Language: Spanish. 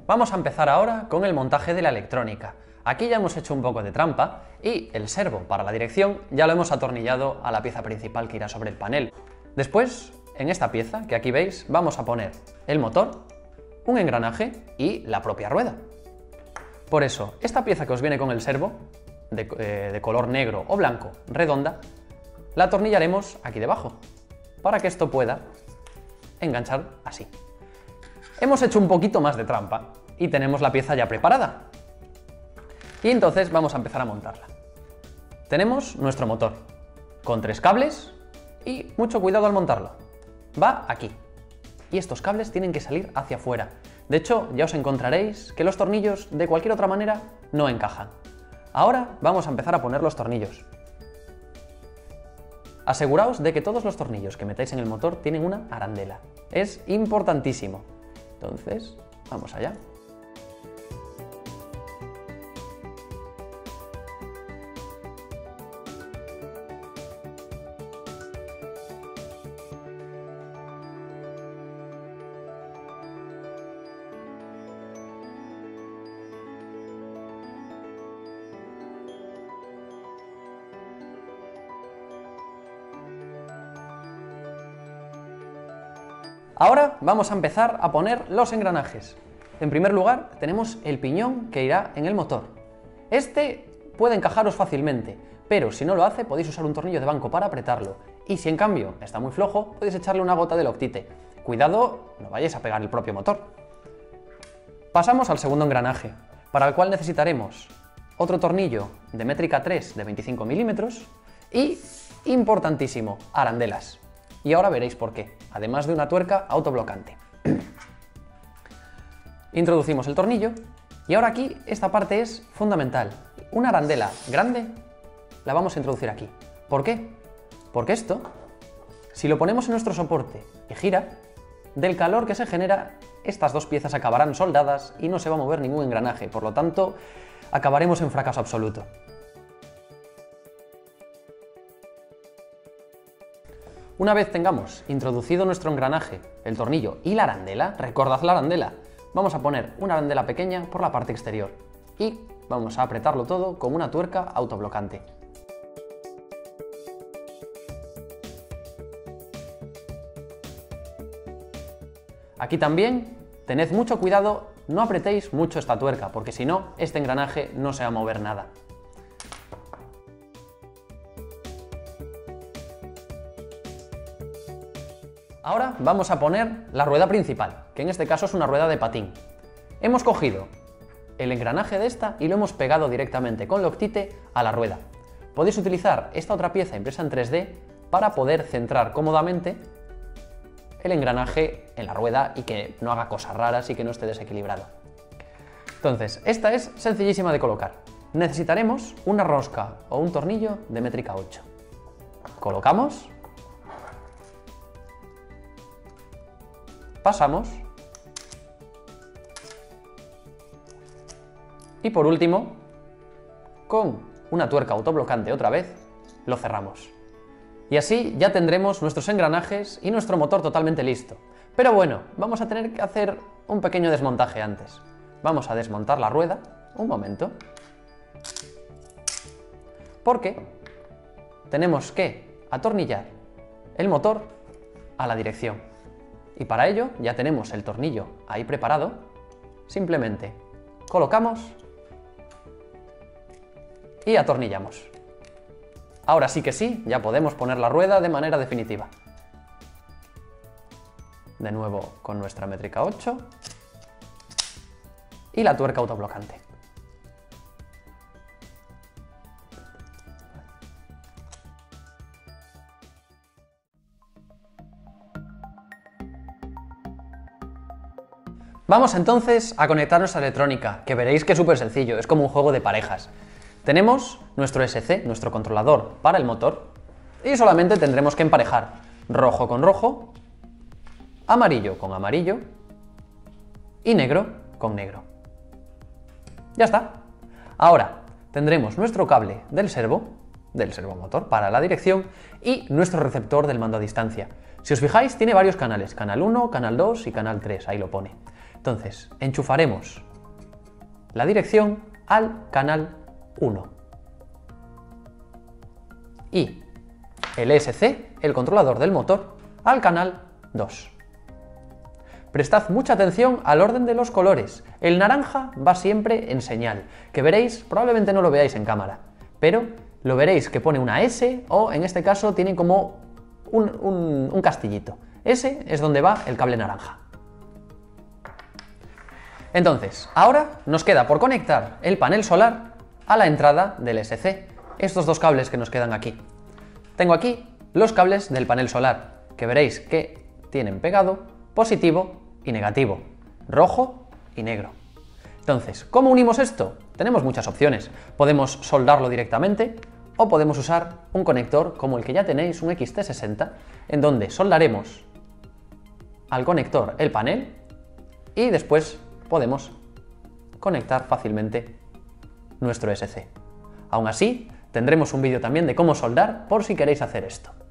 Vamos a empezar ahora con el montaje de la electrónica. Aquí ya hemos hecho un poco de trampa y el servo para la dirección ya lo hemos atornillado a la pieza principal que irá sobre el panel. Después, en esta pieza que aquí veis, vamos a poner el motor, un engranaje y la propia rueda. Por eso, esta pieza que os viene con el servo, de color negro o blanco, redonda, la atornillaremos aquí debajo, para que esto pueda enganchar así. Hemos hecho un poquito más de trampa y tenemos la pieza ya preparada. Y entonces vamos a empezar a montarla. Tenemos nuestro motor, con 3 cables y mucho cuidado al montarlo. Va aquí. Y estos cables tienen que salir hacia afuera. De hecho, ya os encontraréis que los tornillos de cualquier otra manera no encajan. Ahora vamos a empezar a poner los tornillos. Aseguraos de que todos los tornillos que metáis en el motor tienen una arandela. Es importantísimo. Entonces, vamos allá. Ahora vamos a empezar a poner los engranajes. En primer lugar, tenemos el piñón que irá en el motor. Este puede encajaros fácilmente, pero si no lo hace podéis usar un tornillo de banco para apretarlo. Y si en cambio está muy flojo, podéis echarle una gota de Loctite. Cuidado, no vayáis a pegar el propio motor. Pasamos al segundo engranaje, para el cual necesitaremos otro tornillo de métrica 3 de 25 milímetros y, importantísimo, arandelas. Y ahora veréis por qué, además de una tuerca autoblocante. Introducimos el tornillo y ahora aquí esta parte es fundamental. Una arandela grande la vamos a introducir aquí. ¿Por qué? Porque esto, si lo ponemos en nuestro soporte y gira, del calor que se genera, estas dos piezas acabarán soldadas y no se va a mover ningún engranaje, por lo tanto, acabaremos en fracaso absoluto. Una vez tengamos introducido nuestro engranaje, el tornillo y la arandela, recordad la arandela, vamos a poner una arandela pequeña por la parte exterior y vamos a apretarlo todo con una tuerca autoblocante. Aquí también tened mucho cuidado, no apretéis mucho esta tuerca, porque si no, este engranaje no se va a mover nada. Ahora vamos a poner la rueda principal, que en este caso es una rueda de patín. Hemos cogido el engranaje de esta y lo hemos pegado directamente con Loctite a la rueda. Podéis utilizar esta otra pieza impresa en 3D para poder centrar cómodamente el engranaje en la rueda y que no haga cosas raras y que no esté desequilibrado. Entonces, esta es sencillísima de colocar. Necesitaremos una rosca o un tornillo de métrica 8. Colocamos. Pasamos y por último, con una tuerca autoblocante otra vez, lo cerramos. Y así ya tendremos nuestros engranajes y nuestro motor totalmente listo. Pero bueno, vamos a tener que hacer un pequeño desmontaje antes. Vamos a desmontar la rueda, un momento, porque tenemos que atornillar el motor a la dirección. Y para ello ya tenemos el tornillo ahí preparado, simplemente colocamos y atornillamos. Ahora sí que sí, ya podemos poner la rueda de manera definitiva. De nuevo con nuestra métrica 8 y la tuerca autoblocante. Vamos entonces a conectar nuestra electrónica, que veréis que es súper sencillo, es como un juego de parejas. Tenemos nuestro SC, nuestro controlador para el motor, y solamente tendremos que emparejar rojo con rojo, amarillo con amarillo y negro con negro. Ya está. Ahora tendremos nuestro cable del servomotor para la dirección y nuestro receptor del mando a distancia. Si os fijáis, tiene varios canales, canal 1, canal 2 y canal 3, ahí lo pone. Entonces, enchufaremos la dirección al canal 1 y el ESC, el controlador del motor, al canal 2. Prestad mucha atención al orden de los colores. El naranja va siempre en señal, que veréis, probablemente no lo veáis en cámara, pero lo veréis que pone una S o en este caso tiene como un castillito. Ese es donde va el cable naranja. Entonces, ahora nos queda por conectar el panel solar a la entrada del ESC, estos dos cables que nos quedan aquí. Tengo aquí los cables del panel solar, que veréis que tienen pegado positivo y negativo, rojo y negro. Entonces, ¿cómo unimos esto? Tenemos muchas opciones. Podemos soldarlo directamente o podemos usar un conector como el que ya tenéis, un XT60, en donde soldaremos al conector el panel y después podemos conectar fácilmente nuestro ESC. Aún así, tendremos un vídeo también de cómo soldar por si queréis hacer esto.